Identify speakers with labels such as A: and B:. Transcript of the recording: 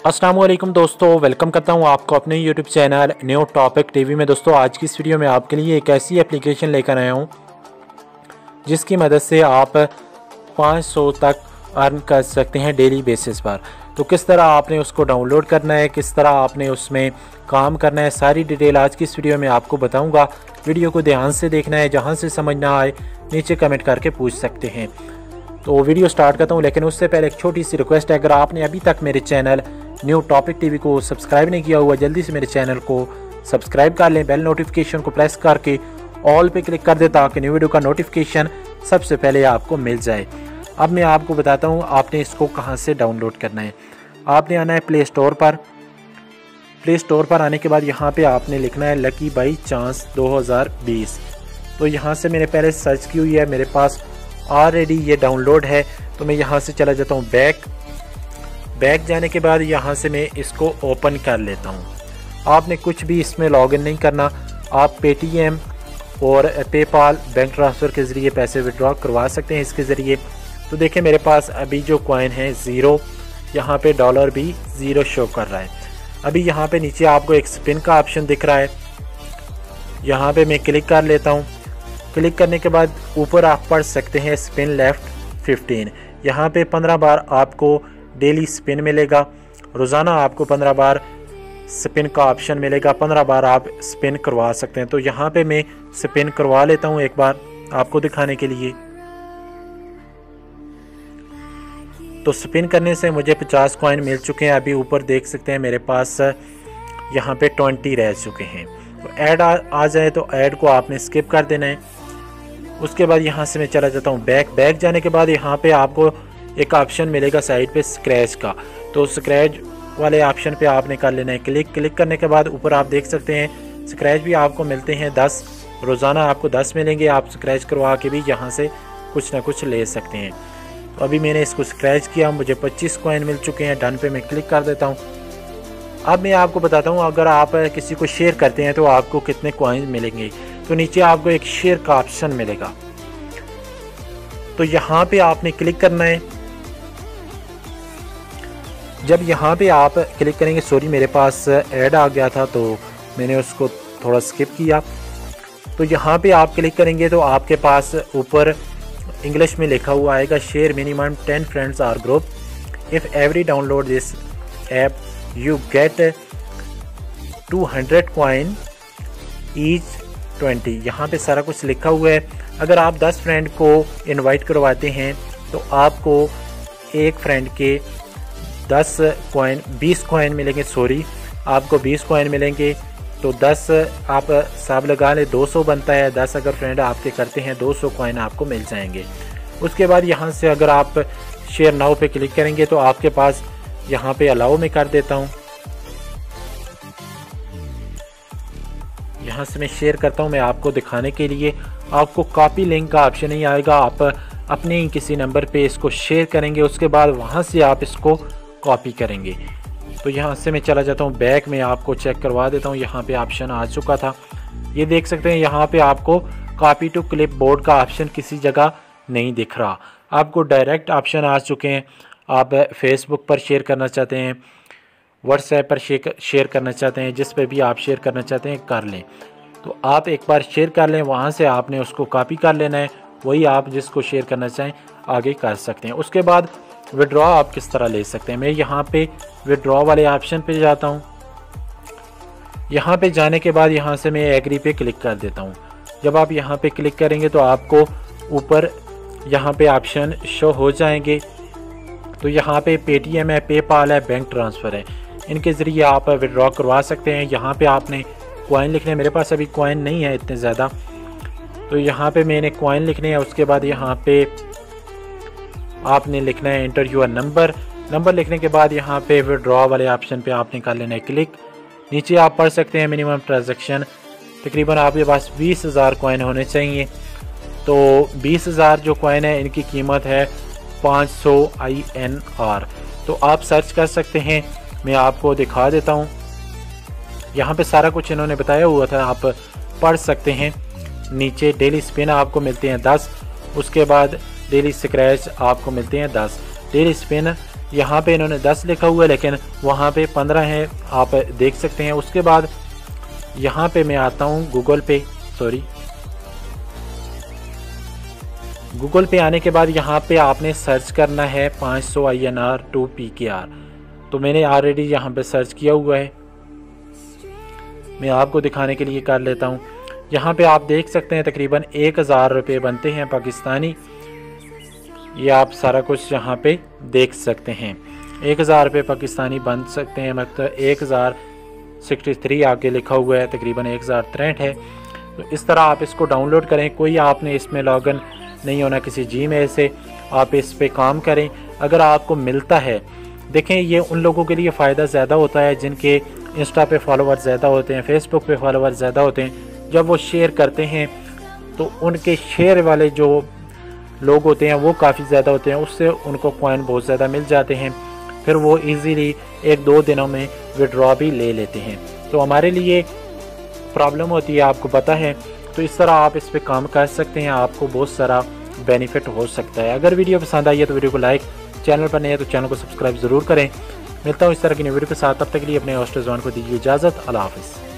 A: अस्सलाम वालेकुम दोस्तों, वेलकम करता हूं आपको अपने YouTube channel new topic TV में। दोस्तों आज की इस वीडियो में आपके लिए एक ऐसी एप्लीकेशन लेकर आया हूं जिसकी मदद से आप 500 तक अर्न कर सकते हैं डेली बेसिस पर। तो किस तरह आपने उसको डाउनलोड करना है, किस तरह आपने उसमें काम करना है, सारी डिटेल आज की इस वीडियो में आपको बताऊँगा। वीडियो को ध्यान से देखना है, जहाँ से समझ ना आए नीचे कमेंट करके पूछ सकते हैं। तो वीडियो स्टार्ट करता हूँ, लेकिन उससे पहले एक छोटी सी रिक्वेस्ट है, अगर आपने अभी तक मेरे चैनल न्यू टॉपिक टीवी को सब्सक्राइब नहीं किया हुआ, जल्दी से मेरे चैनल को सब्सक्राइब कर लें। बेल नोटिफिकेशन को प्रेस करके ऑल पे क्लिक कर दें ताकि न्यू वीडियो का नोटिफिकेशन सबसे पहले आपको मिल जाए। अब मैं आपको बताता हूँ आपने इसको कहाँ से डाउनलोड करना है। आपने आना है प्ले स्टोर पर। प्ले स्टोर पर आने के बाद यहाँ पे आपने लिखना है लकी बाई चांस 2020। तो यहाँ से मैंने पहले सर्च की हुई है, मेरे पास ऑलरेडी ये डाउनलोड है। तो मैं यहाँ से चला जाता हूँ बैक जाने के बाद यहाँ से मैं इसको ओपन कर लेता हूँ। आपने कुछ भी इसमें लॉगिन नहीं करना, आप पेटीएम और पेपाल बैंक ट्रांसफ़र के ज़रिए पैसे विड्रॉ करवा सकते हैं इसके ज़रिए। तो देखिए मेरे पास अभी जो कॉइन है ज़ीरो, यहाँ पे डॉलर भी ज़ीरो शो कर रहा है। अभी यहाँ पे नीचे आपको एक स्पिन का ऑप्शन दिख रहा है, यहाँ पे मैं क्लिक कर लेता हूँ। क्लिक करने के बाद ऊपर आप पढ़ सकते हैं स्पिन लेफ़्ट 15। यहाँ पे 15 बार आपको डेली स्पिन मिलेगा, रोज़ाना आपको 15 बार स्पिन का ऑप्शन मिलेगा, 15 बार आप स्पिन करवा सकते हैं। तो यहाँ पे मैं स्पिन करवा लेता हूँ एक बार आपको दिखाने के लिए। तो स्पिन करने से मुझे 50 कॉइन मिल चुके हैं। अभी ऊपर देख सकते हैं मेरे पास यहाँ पे 20 रह चुके हैं। तो ऐड आ जाए तो ऐड को आपने स्किप कर देना है। उसके बाद यहाँ से मैं चला जाता हूँ बैक जाने के बाद यहाँ पे आपको एक ऑप्शन मिलेगा साइड पे स्क्रैच का। तो स्क्रैच वाले ऑप्शन पे आपने कर लेना है क्लिक करने के बाद ऊपर आप देख सकते हैं स्क्रैच भी आपको मिलते हैं 10, रोज़ाना आपको 10 मिलेंगे। आप स्क्रैच करवा के भी यहाँ से कुछ ना कुछ ले सकते हैं। तो अभी मैंने इसको स्क्रैच किया, मुझे 25 कॉइन मिल चुके हैं। डन पे मैं क्लिक कर देता हूँ। अब मैं आपको बताता हूँ अगर आप किसी को शेयर करते हैं तो आपको कितने कॉइन मिलेंगे। तो नीचे आपको एक शेयर का ऑप्शन मिलेगा, तो यहाँ पे आपने क्लिक करना है। जब यहाँ पे आप क्लिक करेंगे, सॉरी मेरे पास ऐड आ गया था तो मैंने उसको थोड़ा स्किप किया। तो यहाँ पे आप क्लिक करेंगे तो आपके पास ऊपर इंग्लिश में लिखा हुआ आएगा share minimum 10 friends or group if every download this app you get 200 coin each 20। यहाँ पे सारा कुछ लिखा हुआ है। अगर आप 10 फ्रेंड को इनवाइट करवाते हैं तो आपको एक फ्रेंड के 20 कॉइन मिलेंगे, सॉरी आपको 20 कॉइन मिलेंगे। तो 10 आप हिसाब लगा लें, 200 बनता है। 10 अगर फ्रेंड आपके करते हैं 200 कॉइन आपको मिल जाएंगे। उसके बाद यहाँ से अगर आप शेयर नाउ पे क्लिक करेंगे तो आपके पास यहाँ पे अलाउ में कर देता हूँ। यहाँ से मैं शेयर करता हूँ मैं आपको दिखाने के लिए। आपको कॉपी लिंक का ऑप्शन नहीं आएगा, आप अपने ही किसी नंबर पे इसको शेयर करेंगे, उसके बाद वहाँ से आप इसको कॉपी करेंगे। तो यहाँ से मैं चला जाता हूँ बैक में, आपको चेक करवा देता हूँ। यहाँ पे ऑप्शन आ चुका था, ये देख सकते हैं। यहाँ पे आपको कॉपी टू क्लिप बोर्ड का ऑप्शन किसी जगह नहीं दिख रहा, आपको डायरेक्ट ऑप्शन आ चुके हैं। आप फेसबुक पर शेयर करना चाहते हैं, व्हाट्सएप पर शेयर करना चाहते हैं, जिस पे भी आप शेयर करना चाहते हैं कर लें। तो आप एक बार शेयर कर लें, वहाँ से आपने उसको कॉपी कर लेना है, वही आप जिसको शेयर करना चाहें आगे कर सकते हैं। उसके बाद विड्रॉ आप किस तरह ले सकते हैं, मैं यहाँ पे विड्रॉ वाले ऑप्शन पे जाता हूँ। यहाँ पे जाने के बाद यहाँ से मैं एग्री पे क्लिक कर देता हूँ। जब आप यहाँ पे क्लिक करेंगे तो आपको ऊपर यहाँ पे ऑप्शन शो हो जाएंगे। तो यहाँ पे पेटीएम है, पेपाल है, बैंक ट्रांसफ़र है, इनके ज़रिए आप विड्रॉ करवा सकते हैं। यहाँ पे आपने कॉइन लिखने हैं, मेरे पास अभी कॉइन नहीं है इतने ज़्यादा, तो यहाँ पे मैंने कॉइन लिखने हैं। उसके बाद यहाँ पे आपने लिखना है एंटर योर नंबर लिखने के बाद यहाँ पे विड्रॉ वाले ऑप्शन पे आपने कर लेना है क्लिक। नीचे आप पढ़ सकते हैं मिनिमम ट्रांजैक्शन तकरीबन आपके पास 20,000 कॉइन होने चाहिए। तो 20,000 जो कॉइन है इनकी कीमत है 500 INR। तो आप सर्च कर सकते हैं, मैं आपको दिखा देता हूँ। यहाँ पे सारा कुछ इन्होंने बताया हुआ था, आप पढ़ सकते हैं। नीचे डेली स्पिन आपको मिलते हैं 10, उसके बाद डेली स्क्रैच आपको मिलते हैं 10। डेली स्पिन यहाँ पे इन्होंने 10 लिखा हुआ है लेकिन वहाँ पे 15 है, आप देख सकते हैं। उसके बाद यहाँ पे मैं आता हूँ गूगल पे आने के बाद यहाँ पे आपने सर्च करना है 500 INR टू PKR। तो मैंने ऑलरेडी यहाँ पे सर्च किया हुआ है, मैं आपको दिखाने के लिए कर लेता हूँ। यहाँ पे आप देख सकते हैं तकरीबन 1000 रुपये बनते हैं पाकिस्तानी। ये आप सारा कुछ यहाँ पे देख सकते हैं, 1000 रुपये पाकिस्तानी बन सकते हैं, मतलब 1063 आगे लिखा हुआ है, तकरीबन 1063 है। तो इस तरह आप इसको डाउनलोड करें। कोई आपने इसमें लॉगिन नहीं होना किसी जीमेल से, आप इस पे काम करें। अगर आपको मिलता है, देखें ये उन लोगों के लिए फ़ायदा ज़्यादा होता है जिनके इंस्टा पे फॉलोवर ज़्यादा होते हैं, फेसबुक पे फॉलोवर ज़्यादा होते हैं। जब वो शेयर करते हैं तो उनके शेयर वाले जो लोग होते हैं वो काफ़ी ज़्यादा होते हैं, उससे उनको कॉइन बहुत ज़्यादा मिल जाते हैं, फिर वो इजीली 1-2 दिनों में विड्रॉ भी ले लेते हैं। तो हमारे लिए प्रॉब्लम होती है, आपको पता है। तो इस तरह आप इस पे काम कर सकते हैं, आपको बहुत सारा बेनिफिट हो सकता है। अगर वीडियो पसंद आई है तो वीडियो को लाइक, चैनल पर नए है तो चैनल को सब्सक्राइब ज़रूर करें। मिलता हूँ इस तरह की नई वीडियो के साथ, तब तक के लिए अपने होस्ट रिजवान को दीजिए इजाज़त। अल्लाह हाफ़िज़।